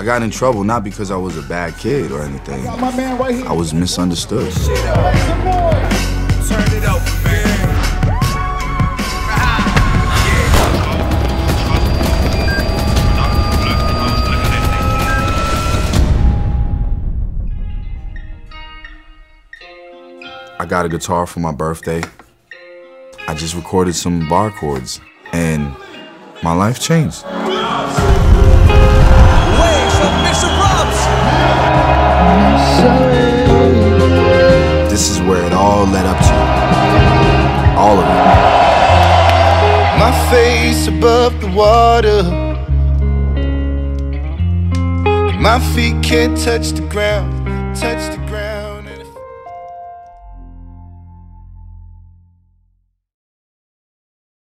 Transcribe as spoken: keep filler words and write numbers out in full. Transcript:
I got in trouble not because I was a bad kid or anything. I, my man right here. I was misunderstood. Turn it up, man. I got a guitar for my birthday. I just recorded some bar chords, and my life changed. This is where it all led up to. All of it. My face above the water. My feet can't touch the ground. Touch the